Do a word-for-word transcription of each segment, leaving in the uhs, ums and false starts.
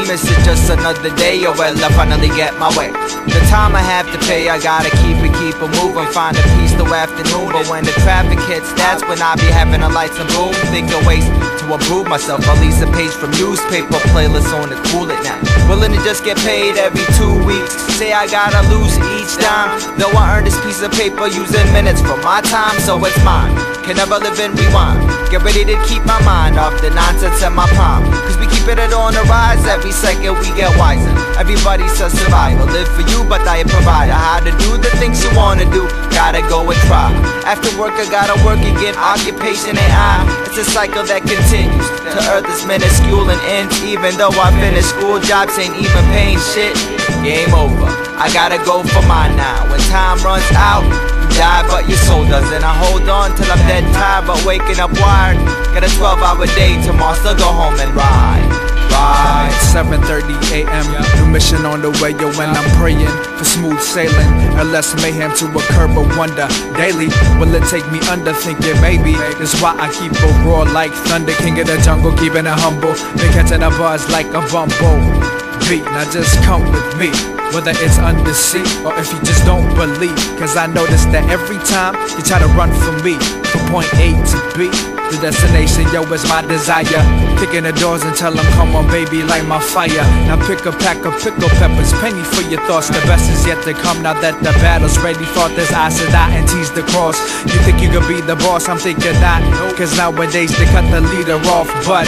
miss it just another day, or will I finally get my way? The time I have to pay, I gotta keep it, keep it moving. Find a peaceful afternoon, but when the traffic hits, that's when I be having the lights and boom. Think of ways to improve myself, release a page from newspaper, playlist on the cool it now. Willing to just get paid every two weeks. Say I gotta lose each dime, though I earn this piece of paper using minutes from my time, so it's mine. Can never live and rewind. Get ready to keep my mind off the nonsense in my prime, cause we keep it on the rise. Every second we get wiser. Everybody says survival, live for you but I provide how to do the things you wanna do. Gotta go and try. After work I gotta work again. Occupation ain't I. It's a cycle that continues. To earth is minuscule and ends. Even though I finished school, jobs ain't even paying shit. Game over. I gotta go for mine now. When time runs out, die, but your soul doesn't. I hold on till I'm dead tired, but waking up wired. Got a twelve hour day tomorrow, still go home and ride. Ride. seven thirty a m New mission on the way, yo, and I'm praying for smooth sailing or less mayhem to occur, but wonder daily, will it take me under? Thinking maybe that's why I keep a roar like thunder. King of the jungle, keeping it humble. Been catching a buzz like a bumble beat. Now just come with me, whether it's under sea or if you just don't believe. Cause I notice that every time you try to run from me, from point A to B, the destination, yo, is my desire. Kicking the doors and tell them, come on baby, light my fire. Now pick a pack of pickle peppers, penny for your thoughts. The best is yet to come now that the battle's ready. Thought this I said I and tease the cross. You think you could be the boss, I'm thinking not. Cause nowadays they cut the leader off, but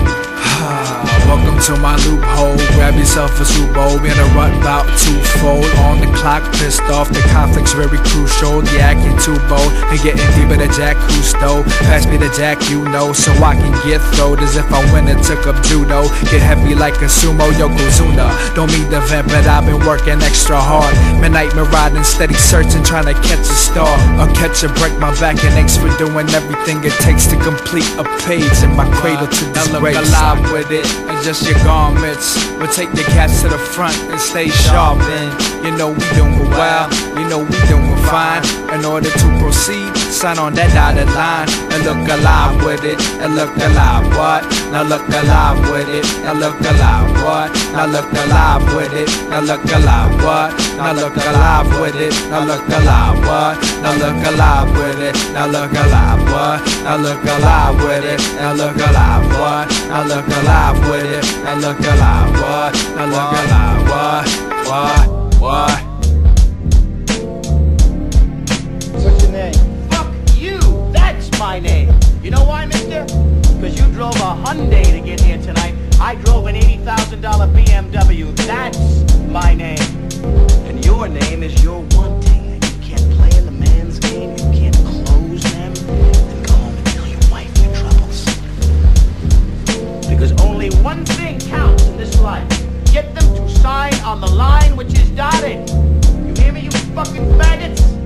welcome to my loophole. Grab yourself a soup bowl. In a rut bout twofold. On the clock, pissed off. The conflict's very crucial. The acting too bold and getting deeper than Jack Cousteau. Pass me the Jack, you know, so I can get throwed as if I went and took up judo. Get heavy like a sumo Yokozuna. Don't mean to vent, but I've been working extra hard. Midnight marauding, steady searching, trying to catch a star or catch a break. My back and aches for doing everything it takes to complete a page in my cradle to disgrace. Look alive with it. Just your garments, we'll take your cats to the front and stay sharp. And you know we doing well, you know we doing fine. In order to proceed, sign on that dotted line and look alive with it, and look alive what? Now look alive with it, and look alive what? Now look alive with it, now look alive what? Now look alive with it, now look alive what? Now look alive with it, now look alive what? Now look alive with it, now look alive what? Now look alive with it. And look alive, what? And look alive, what? What? What? What's your name? Fuck you! That's my name! You know why, mister? Because you drove a Hyundai to get here tonight. I drove an eighty thousand dollar B M W. That's my name. And your name is your wanting. You can't play in the man's game. You can't close them. Then go home and tell your wife your troubles. Because only one thing counts in this life. Get them to sign on the line which is dotted. You hear me, you fucking faggots?